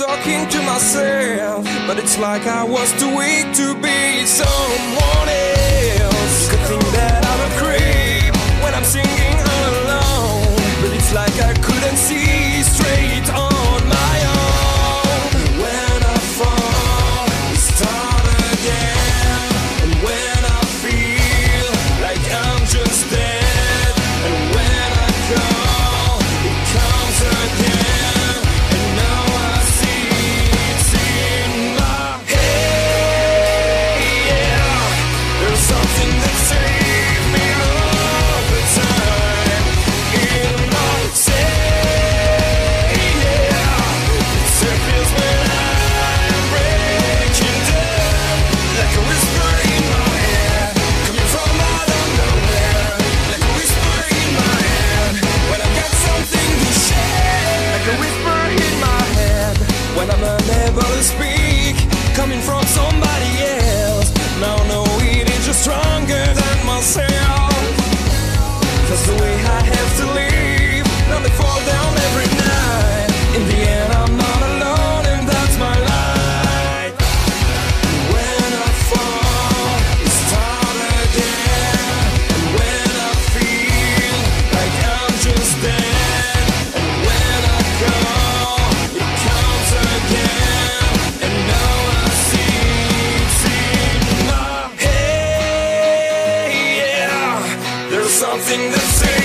talking to myself, but it's like I was too weak to be someone else. Good thing that I'm a creep when I'm singing all alone, but it's like I couldn't see straight on my own. When I fall, we start again, and when I feel like I'm just dead, and when I call, it comes again, and now I see it's in my head. Yeah, there's something that saves me all the time in my say. Yeah, it feels when I'm breaking down, like a whisper in my head, coming from out of nowhere, like a whisper in my head, when I got something to share, like a whisper in my head, when I'm unable to speak, coming from somebody else. Now no, it is just stronger than myself. That's the way I have to live. Now they fall down every night. In the end, I'm not alone, and that's my life. When I fall, we start again. And when I feel like I'm just dead, and when I call, it comes again. And now I see it's in my head. Yeah, there's something that says